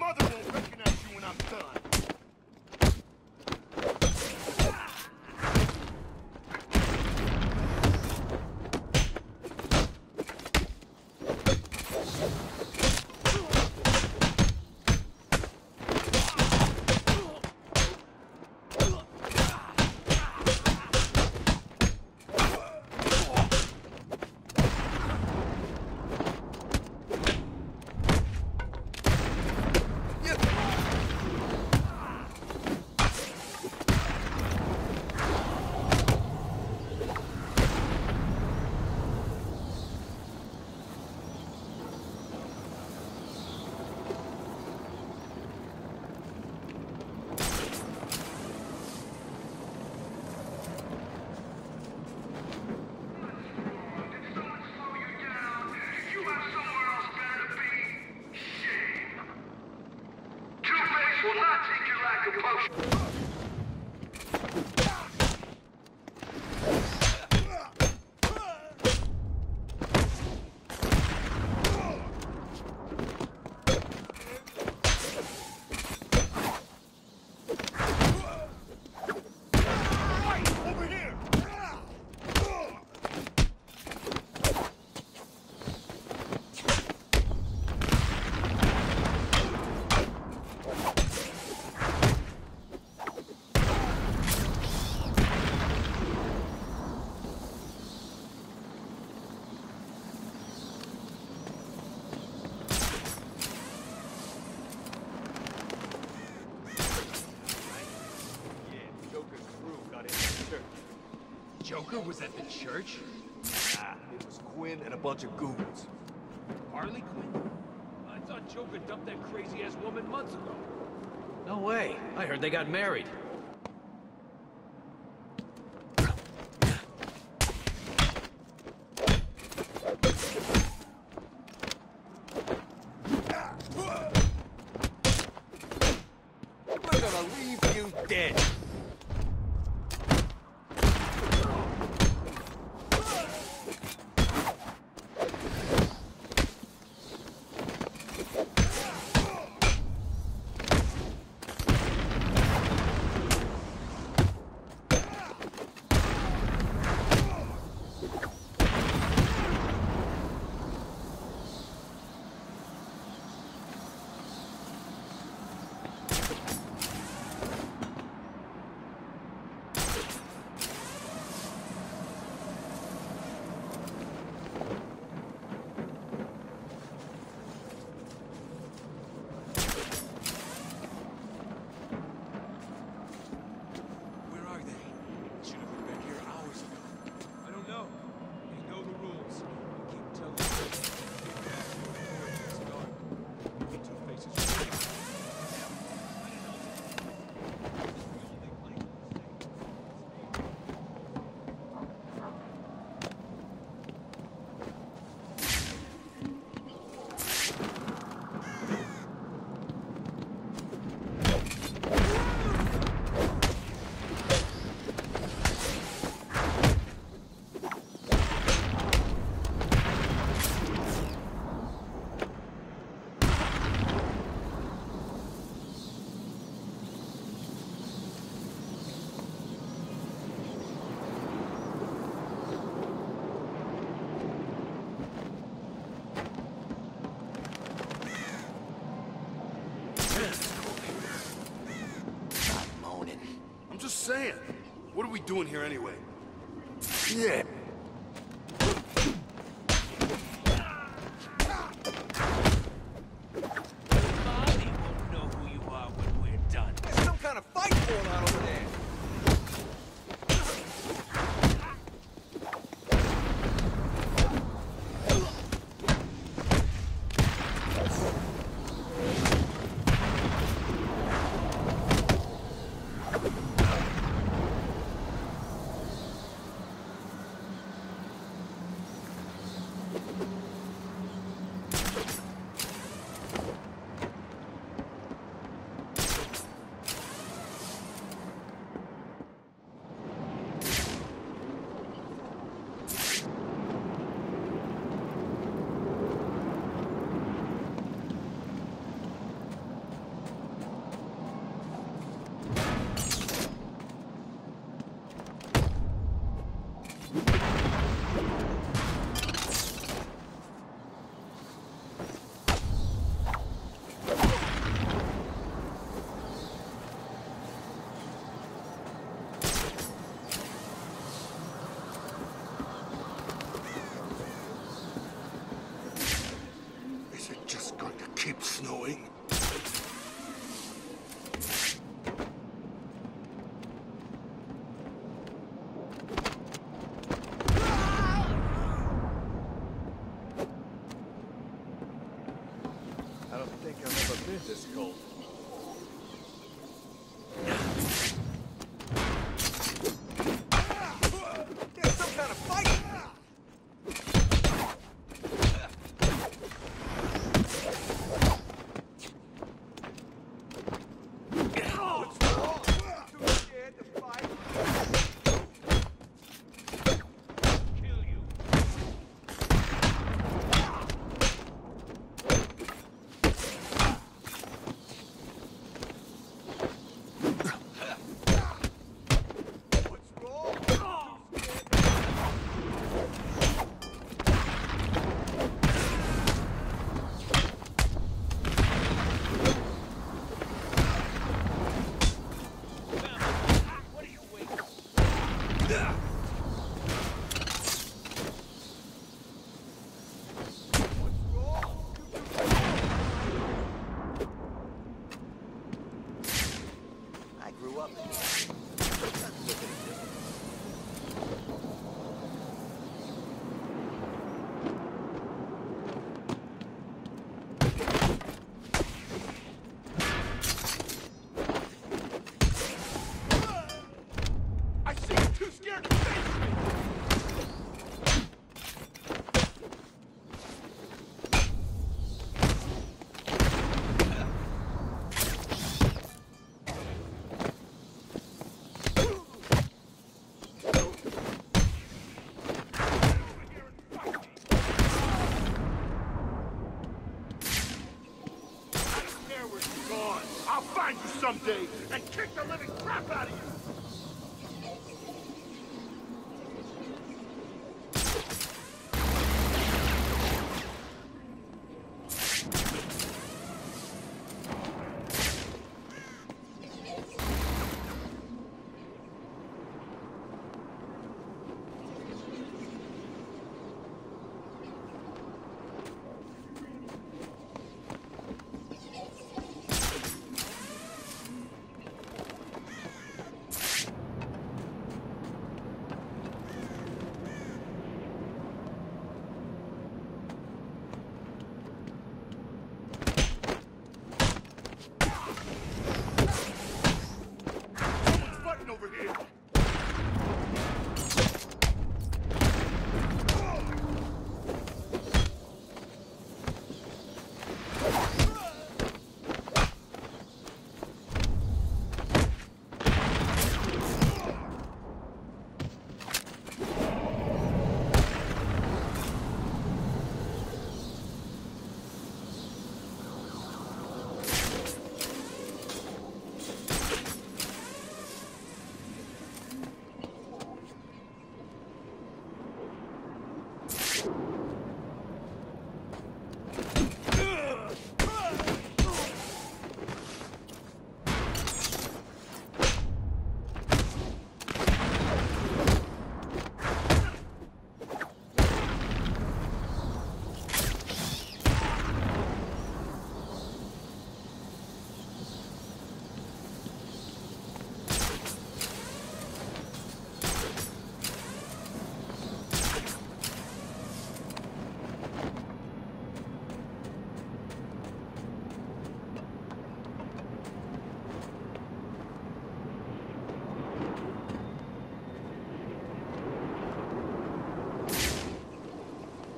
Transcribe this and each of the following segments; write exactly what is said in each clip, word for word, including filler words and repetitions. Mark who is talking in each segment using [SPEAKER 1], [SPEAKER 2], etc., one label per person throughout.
[SPEAKER 1] mother won't recognize you when I'm done.
[SPEAKER 2] Will not take your lack of potion.
[SPEAKER 3] Joker was at the church?
[SPEAKER 1] Ah, it was Quinn and a bunch of goons.
[SPEAKER 3] Harley Quinn? I thought Joker dumped that crazy-ass woman months ago.
[SPEAKER 4] No way. I heard they got married.
[SPEAKER 1] We're gonna leave you dead. Just saying. What are we doing here anyway? Yeah.
[SPEAKER 3] Molly won't know who you are when we're done.
[SPEAKER 1] There's some kind of fight going on over there.
[SPEAKER 3] is this cold?
[SPEAKER 5] There's some kind of fight!
[SPEAKER 1] I'll find you someday and kick the living crap out of you! Over here!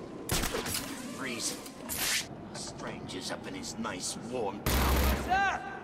[SPEAKER 6] Strangers up in his nice warm tower.
[SPEAKER 5] Sir!